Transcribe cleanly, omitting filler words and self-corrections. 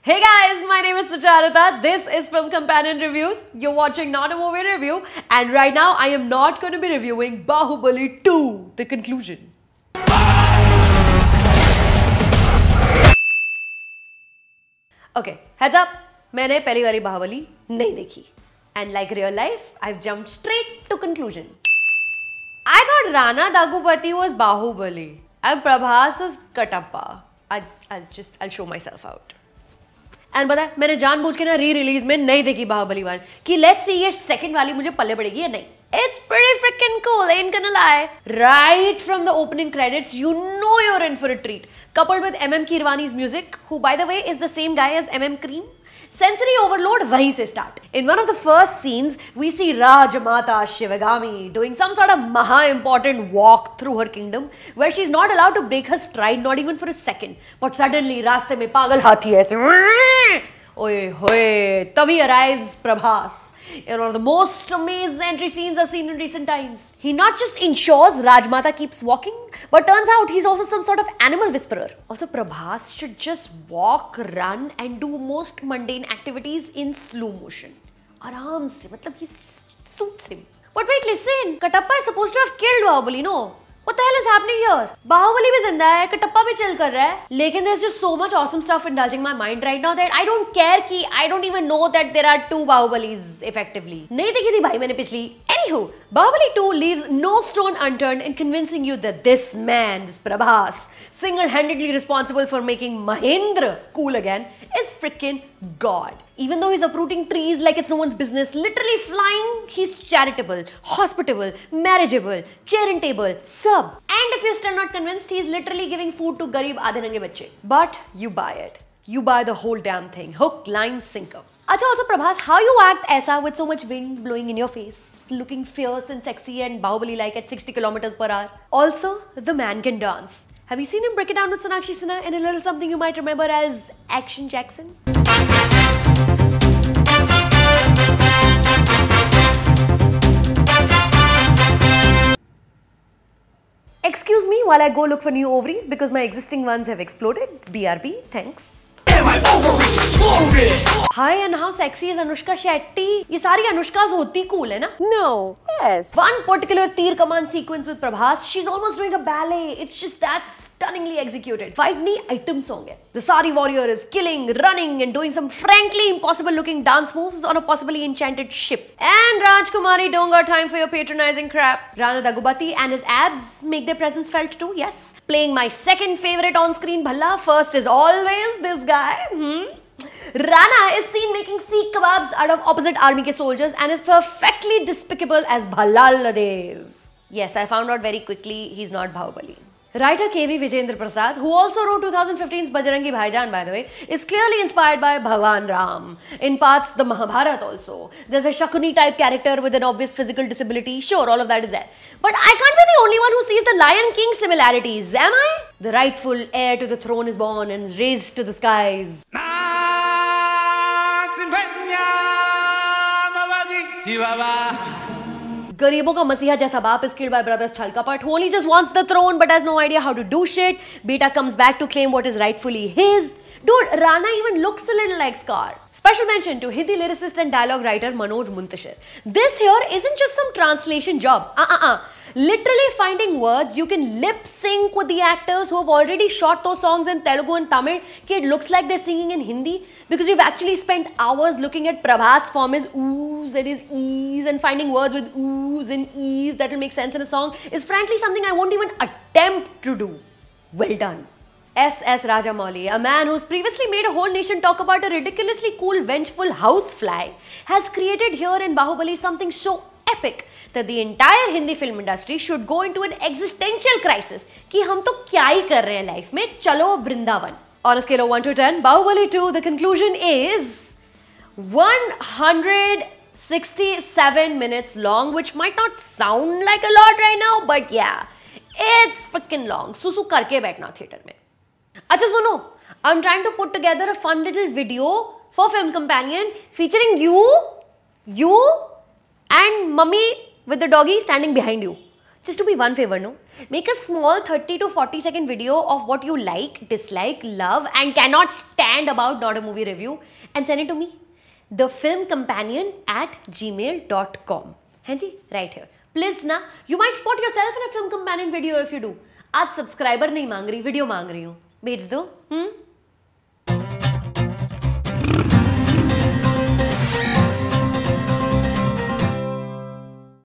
Hey guys, my name is Sucharita. This is Film Companion Reviews. You're watching not a movie review, and right now I am not going to be reviewing Baahubali 2, the conclusion. Okay, heads up, मैंने पहली वाली बाहुबली नहीं देखी. And like real life, I've jumped straight to conclusion. I thought Rana Daggubati was Baahubali and Prabhas was Katappa. I'll show myself out. And पता है मैंने जानबूझ के ना री-रिलीज में नहीं देखी बाहुबली 1 कि let's see ये second वाली मुझे पल्ले पड़ेगी या नहीं. It's pretty freaking cool, ain't gonna lie. Right from the opening credits, you know you're in for a treat. Coupled with M.M. Keerwani's music, who by the way is the same guy as M.M. Cream. Sensory overload वहीं से start. In one of the first scenes, we see Rajmata Shivagami doing some sort of maha-important walk through her kingdom where she's not allowed to break her stride, not even for a second. But suddenly, रास्ते में पागल हाथी ऐसे ओए होए तभी arrives Prabhas. In one of the most amazing entry scenes I've seen in recent times. He not just ensures Rajmata keeps walking, but turns out he's also some sort of animal whisperer. Also, Prabhas should just walk, run and do most mundane activities in slow motion. Aram se, matlab he suits him. But wait, listen, Katappa is supposed to have killed Baahubali, no? What the hell is happening here? Bahubali bhi zinda hai, Katappa bhi chill kar raha hai. Lekin there's just so much awesome stuff indulging my mind right now that I don't care ki I don't even know that there are two Bahubalis effectively. Nahi dekhi thi bhai maine pichli. Anywho, Bahubali 2 leaves no stone unturned in convincing you that this man, this Prabhas, single-handedly responsible for making Mahendra cool again, is freaking God. Even though he's uprooting trees like it's no one's business, literally flying, he's charitable, hospitable, marriageable, charitable, sub. And if you're still not convinced, he's literally giving food to garib aadhe nange bachche. But you buy it. You buy the whole damn thing. Hook, line, sinker. Acha, also Prabhas, how you act aisa with so much wind blowing in your face, looking fierce and sexy and Bahubali-like at 60 kilometers per hour. Also, the man can dance. Have you seen him break it down with Sonakshi Sinha in a little something you might remember as Action Jackson? Excuse me while I go look for new ovaries because my existing ones have exploded. BRB, thanks. And my ovaries exploded! Hi, and how sexy is Anushka Shetty? ये सारी Anushkas होती cool है ना? No. Yes. One particular Teer Kaman sequence with Prabhas, she's almost doing a ballet. It's just that stunningly executed. Fight nahi, item song hai. The Sari warrior is killing, running and doing some frankly impossible looking dance moves on a possibly enchanted ship. And Rajkumari don't got time for your patronizing crap. Rana Daggubati and his abs make their presence felt too, yes. Playing my second favorite on-screen bhalla, first is always this guy. Rana is seen making Sikh kebabs out of opposite army ke soldiers and is perfectly despicable as Bhallaladev. Yes, I found out very quickly he's not Bahubali. Writer K.V. Vijayendra Prasad, who also wrote 2015's Bajrangi Bhaijaan by the way, is clearly inspired by Bhagwan Ram. In parts, the Mahabharata also. There's a Shakuni type character with an obvious physical disability. Sure, all of that is there. But I can't be the only one who sees the Lion King similarities, am I? The rightful heir to the throne is born and is raised to the skies. Garibon ka masiha jaisa baap is killed by brothers Chalkapat who only just wants the throne but has no idea how to do shit. Beta comes back to claim what is rightfully his. Dude, Rana even looks a little like Scar. Special mention to Hindi lyricist and dialogue writer Manoj Muntashir. This here isn't just some translation job. Literally finding words you can lip sync with the actors who have already shot those songs in Telugu and Tamil. It looks like they're singing in Hindi because you've actually spent hours looking at Prabhas form his oohs and his e's and finding words with oohs and e's that will make sense in a song is frankly something I won't even attempt to do. Well done. S.S. Rajamouli, a man who's previously made a whole nation talk about a ridiculously cool, vengeful housefly, has created here in Baahubali something so epic that the entire Hindi film industry should go into an existential crisis कि हम तो क्या ही कर रहे हैं life में, चलो Vrindavan. On a scale of 1 to 10, Baahubali 2, the conclusion is 167 minutes long, which might not sound like a lot right now, but yeah, it's freaking long. Susu करके बैठना theater में. अच्छा सुनो, I'm trying to put together a fun little video for Film Companion featuring you and mummy with the doggy standing behind you. just do me one favor, no? Make a small 30 to 40 second video of what you like, dislike, love, and cannot stand about not a movie review and send it to me. thefilmcompanion@gmail.com. Hanji, right here. Please na, you might spot yourself in a film companion video if you do. आज subscriber नहीं मांग रही, video मांग रही हूँ. भेज दो.